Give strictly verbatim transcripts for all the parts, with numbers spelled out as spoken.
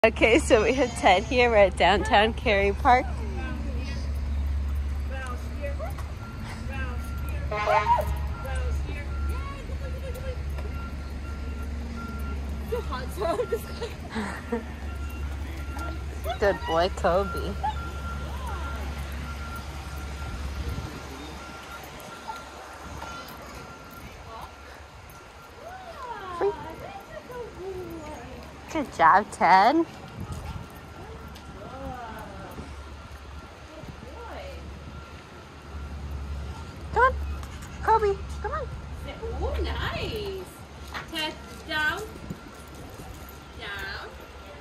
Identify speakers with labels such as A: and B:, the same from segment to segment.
A: Okay, so we have Ted here. We're at downtown Cary Park. Good boy, Kobe. Good job, Ted. Come on, Kobe, come on.
B: Oh, nice. Ted, down. Down.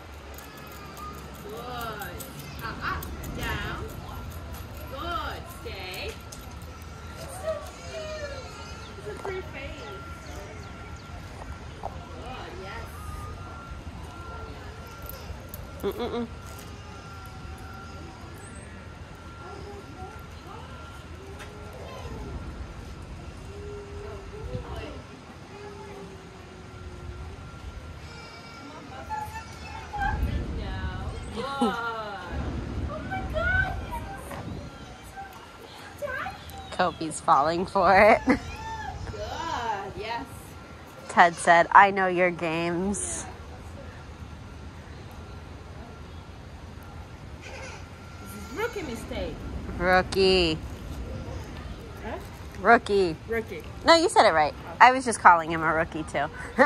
B: Good. Up, up, down. Good. Stay. So cute. It's a pretty face. Good, yes.
A: Mm-mm-mm. Kobe's falling for it.
B: Good, yes.
A: Ted said, I know your games.
B: This is rookie mistake.
A: Rookie.
B: Huh?
A: Rookie.
B: Rookie.
A: No, you said it right. I was just calling him a rookie, too.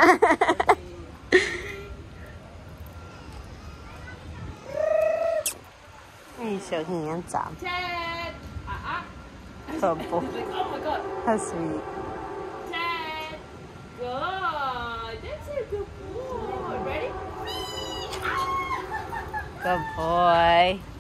A: He's so handsome.
B: Ted! Uh-uh.
A: So boy.
B: Like, oh my god.
A: How sweet.
B: Ted! Good! That's a good boy. Ready?
A: Good boy.